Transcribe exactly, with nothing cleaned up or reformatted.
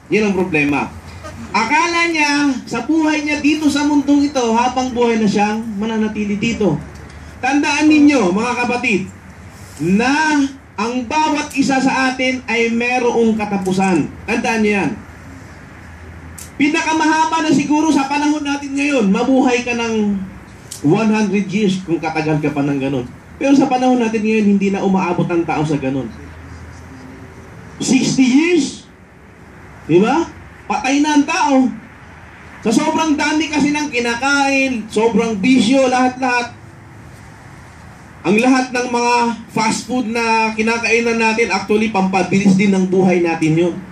Yan ang problema. Akala niya, sa buhay niya dito sa mundong ito, habang buhay na siyang mananatili dito. Tandaan ninyo, mga kapatid, na ang bawat isa sa atin ay merong katapusan. Tandaan niyo yan. Pinakamahaba na siguro sa panahon natin ngayon, mabuhay ka ng one hundred years kung katagal ka pa ng ganun. Pero sa panahon natin ngayon, hindi na umaabot ang tao sa ganun. sixty years? Diba? Patay na ang tao. Sa sobrang dami kasi ng kinakain, sobrang bisyo, lahat-lahat. Ang lahat ng mga fast food na kinakainan natin, actually, pampabilis din ng buhay natin yun.